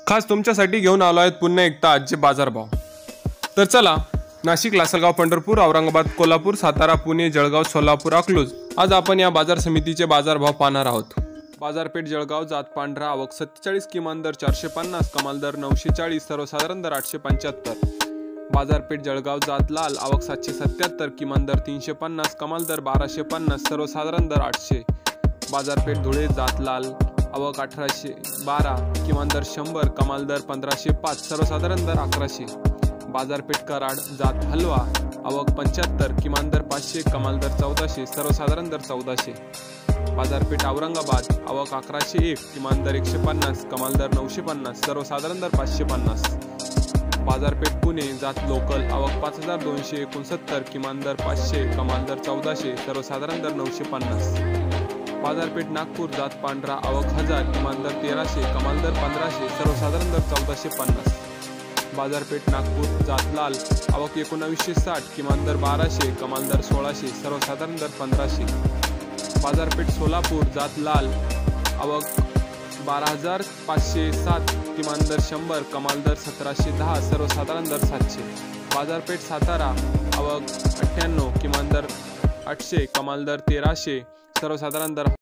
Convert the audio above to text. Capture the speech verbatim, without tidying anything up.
खास तुमच्यासाठी घेऊन आलो आहेत पुन्हा एकदा आजचे बाजारभाव। तर चला, नाशिक, लासलगाव, पंढरपूर, औरंगाबाद, कोल्हापूर, सातारा, पुणे, जळगाव, सोलापूर, अकलूज आज आपण या बाजार समितीचे बाजारभाव पाहणार आहोत। बाजारपेठ जळगाव, जात पांढरा, आवक सत्तेचाळीस, किमान दर चारशे पन्नास, कमाल दर नऊशे चाळीस, सर्वसाधारण दर आठशे पंच्याहत्तर। बाजारपेठ जळगाव, जात लाल, आवक सातशे सत्याहत्तर, किमान दर तीनशे पन्नास, कमाल दर बाराशे पन्नास, सर्वसाधारण दर आठशे। बाजारपेठ धुळे, जात लाल, आवक अठराशे बारा, किमान दर शंभर, कमाल दर पंधराशे पाच, सर्वसाधारण दर अकराशे। बाजारपेठ कराड, जात हलवा, आवक पंच्याहत्तर, किमान दर पाचशे, कमाल दर चौदाशे, सर्वसाधारण दर चौदाशे। बाजारपेठ औरंगाबाद, आवक अकराशे एक, किमान दर एकशे पन्नास, कमाल दर नऊशे पन्नास, सर्वसाधारण दर पाचशे पन्नास। बाजारपेठ पुणे, जात लोकल, आवक पाच हजार दोनशे एकोणसत्तर, किमान दर पाचशे, कमाल दर चौदाशे, सर्वसाधारण दर नऊशे पन्नास। बाजारपेठ नागपूर, जात पांढरा, आवक हजार, किमान दर तेराशे, कमाल दर पंधराशे, सर्वसाधारण दर चौदाशे पन्नास। बाजारपेठ नागपूर, जात लाल, आवक एकोणावीसशे साठ, किमान दर बाराशे, कमाल दर सोळाशे, सर्वसाधारण दर पंधराशे। बाजारपेठ सोलापूर, जात लाल, आवक बारा हजार पाचशे सात, किमान दर शंभर, कमाल दर सतराशे दहा, सर्वसाधारण दर सातशे। बाजारपेठ सातारा, आवक अठ्ठ्याण्णव, किमान दर आठशे, कमाल दर तेराशे, सर्वसाधारण दर